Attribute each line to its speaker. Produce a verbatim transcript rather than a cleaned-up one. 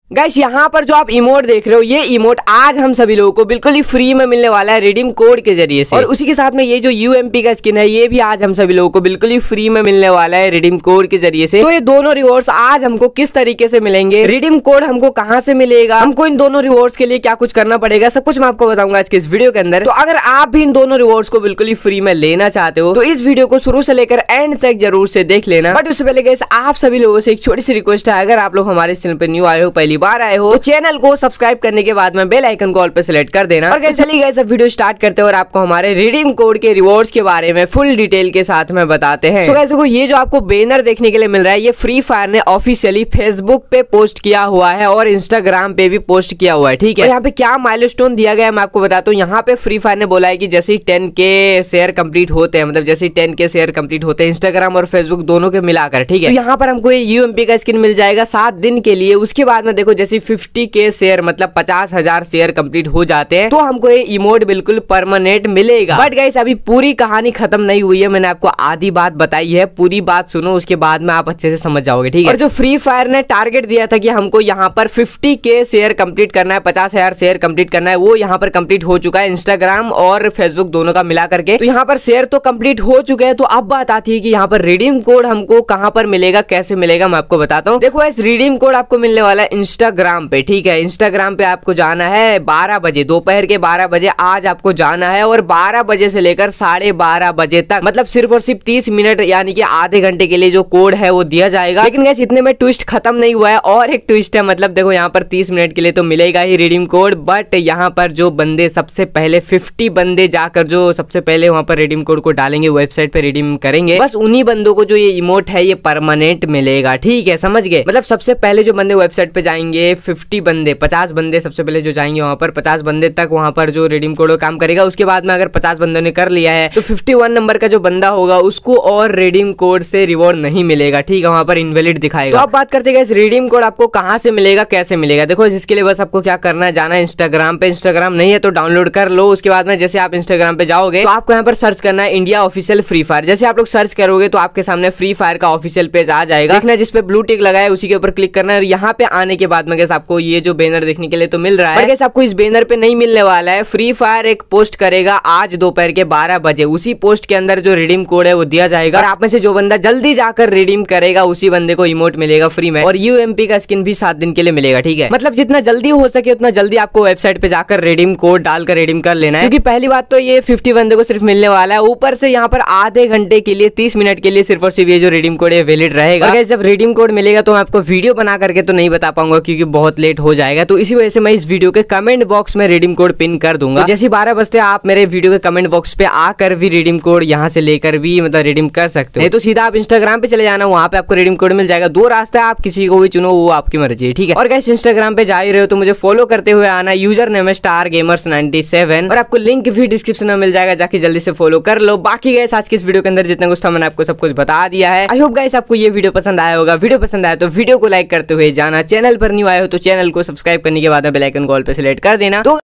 Speaker 1: Guys यहाँ पर जो आप इमोट देख रहे हो, ये इमोट आज हम सभी लोगों को बिल्कुल ही फ्री में मिलने वाला है रिडीम कोड के जरिए से। और उसी के साथ में ये जो यूएमपी का स्किन है, ये भी आज हम सभी लोगों को बिल्कुल ही फ्री में मिलने वाला है रिडीम कोड के जरिए से। तो ये दोनों रिवॉर्ड्स आज हमको किस तरीके से मिलेंगे, रिडीम कोड हमको कहाँ से मिलेगा, हमको इन दोनों रिवॉर्ड्स के लिए क्या कुछ करना पड़ेगा, सब कुछ मैं आपको बताऊंगा आज के इस वीडियो के अंदर। तो अगर आप भी इन दोनों रिवॉर्ड्स को बिल्कुल ही फ्री में लेना चाहते हो तो इस वीडियो को शुरू से लेकर एंड तक जरूर से देख लेना। बट उससे पहले गाइस आप सभी लोगों से एक छोटी सी रिक्वेस्ट है, अगर आप लोग हमारे चैनल पे न्यू आए हो, पहली बार आए हो, तो चैनल को सब्सक्राइब करने के बाद में बेल आइकन को ऑल पे सिलेक्ट कर देना। और गाइस चलिए गाइस अब वीडियो स्टार्ट करते हैं और आपको हमारे रिडीम कोड के रिवॉर्ड्स के बारे में फुल डिटेल के साथ में बताते हैं। तो गाइस देखो, ये जो आपको बैनर देखने के लिए मिल रहा है, ये फ्री फायर ने ऑफिशियली फेसबुक पे पोस्ट किया हुआ है और इंस्टाग्राम पे भी पोस्ट किया हुआ है, ठीक है। यहाँ पे क्या माइलस्टोन दिया गया है मैं आपको बताता हूँ। यहाँ पे फ्री फायर ने बोला है कि जैसे ही टेन के शेयर कंप्लीट होते हैं, मतलब जैसे ही टेन के शेयर कंप्लीट होते हैं इंस्टाग्राम और फेसबुक दोनों के मिलाकर, ठीक है, तो यहाँ पर हमको ये यूएमपी का स्किन मिल जाएगा सात दिन के लिए। उसके बाद में देखो जैसे फिफ्टी के शेयर मतलब पचास हजार शेयर कंप्लीट हो जाते हैं तो हमको ये इमोट बिल्कुल परमानेंट मिलेगा। बट गाइस अभी पूरी कहानी खत्म नहीं हुई है, मैंने आपको आधी बात बताई है, पूरी बात सुनो, उसके बाद में आप अच्छे से समझ जाओगे, ठीक है। और जो फ्री फायर ने टारगेट दिया था कि हमको यहाँ पर फिफ्टी के शेयर कंप्लीट करना है, पचास हजार शेयर कंप्लीट करना है, वो यहाँ पर कंप्लीट हो चुका है इंस्टाग्राम और फेसबुक दोनों का मिला करके। तो यहाँ पर शेयर तो कंप्लीट हो चुके हैं। तो अब बात आती है कि यहाँ पर रिडीम कोड हमको कहाँ पर मिलेगा, कैसे मिलेगा, मैं आपको बताता हूँ। देखो इस रिडीम कोड आपको मिलने वाला है इंस्टाग्राम पे, ठीक है। इंस्टाग्राम पे आपको जाना है बारह बजे, दोपहर के बारह बजे आज आपको जाना है और बारह बजे से लेकर साढ़े बारह बजे तक, मतलब सिर्फ और सिर्फ तीस मिनट यानी कि आधे घंटे के लिए जो कोड है वो दिया जाएगा। लेकिन गाइस इतने में ट्विस्ट खत्म नहीं हुआ है, और एक ट्विस्ट है, मतलब देखो यहाँ पर तीस मिनट के लिए तो मिलेगा ही रिडीम कोड, बट यहाँ पर जो बंदे सबसे पहले फिफ्टी बंदे जाकर जो सबसे पहले वहां पर रिडीम कोड को डालेंगे, वेबसाइट पे रिडीम करेंगे, बस उन्हीं बंदों को जो ये इमोट है ये परमानेंट मिलेगा, ठीक है, समझ गए। मतलब सबसे पहले जो बंदे वेबसाइट पे जाएंगे, फिफ्टी बंदे, पचास बंदे सबसे पहले जो जाएंगे वहां पर, पचास बंदे तक वहां पर जो रिडीम कोड काम करेगा। उसके बाद में अगर पचास बंदों ने कर लिया है तो फिफ्टी वन नंबर का जो बंदा होगा उसको और रिडीम कोड से रिवॉर्ड नहीं मिलेगा, ठीक है, वहां पर इनवैलिड दिखाएगा। तो अब बात करते हैं इस रिडीम कोड आपको कहां से मिलेगा, कैसे मिलेगा। देखो जिसके लिए बस आपको क्या करना है, जाना है इंस्टाग्राम पे, इंस्टाग्राम नहीं है तो डाउनलोड कर लो। उसके बाद में जैसे आप इंस्टाग्राम पे जाओगे तो आपको यहाँ पर सर्च करना है इंडिया ऑफिशियल फ्री फायर। जैसे आप लोग सर्च करोगे तो आपके सामने फ्री फायर का ऑफिशियल पेज आ जाएगा, देखना जिसपे ब्लू टिक लगा है उसी के ऊपर क्लिक करना है। और यहाँ पे आने के बाद में आपको ये जो बैनर देखने के लिए तो मिल रहा है, पर आपको इस बैनर पे नहीं मिलने वाला है। फ्री फायर एक पोस्ट करेगा आज दोपहर के बारह बजे, उसी पोस्ट के अंदर जो रिडीम कोड है वो दिया जाएगा और आप में से जो बंदा जल्दी जाकर रिडीम करेगा उसी बंदे को इमोट मिलेगा फ्री में, और यूएमपी का स्किन भी सात दिन के लिए मिलेगा, ठीक है। मतलब जितना जल्दी हो सके उतना जल्दी आपको वेबसाइट पे जाकर रिडीम कोड डालकर रिडीम कर लेना है, क्योंकि पहली बात तो ये फिफ्टी बंदे को सिर्फ मिलने वाला है, ऊपर से यहाँ पर आधे घंटे के लिए तीस मिनट के लिए सिर्फ और सिर्फ ये जो रिडीम कोड है वैलिड रहेगा। और जब रिडीम कोड मिलेगा तो मैं आपको वीडियो बना करके तो नहीं बता पाऊंगा क्योंकि बहुत लेट हो जाएगा, तो इसी वजह से मैं इस वीडियो के कमेंट बॉक्स में रिडीम कोड पिन कर दूंगा। तो जैसे बारह बजते आप मेरे वीडियो के कमेंट बॉक्स पे आकर भी रिडीम कोड यहाँ से लेकर भी मतलब रिडीम कर सकते हो, नहीं तो सीधा आप इंस्टाग्राम पे चले जाना, वहाँ पे आपको रिडीम कोड मिल जाएगा। दो रास्ते आप किसी को भी चुनो, वो आपकी मर्जी है, ठीक है। और गाइस इंस्टाग्राम पे जा ही रहे हो तो मुझे फॉलो करते हुए आना, यूजर नेम है स्टार गेमर्स नाइनटी सेवन, और आपको लिंक भी डिस्क्रिप्शन में मिल जाएगा, जाके जल्दी से फॉलो कर लो। बाकी गाइस आज की इस वीडियो के अंदर जितना कुछ था मैंने आपको सब कुछ बता दिया है। आई होप गाइस आपको ये वीडियो पसंद आया होगा। वीडियो पसंद आया तो वीडियो को लाइक करते हुए जाना, चैनल पर न्यू आए हो तो चैनल को सब्सक्राइब करने के बाद बेल आइकन को ऑल पे सिलेक्ट कर देना। तो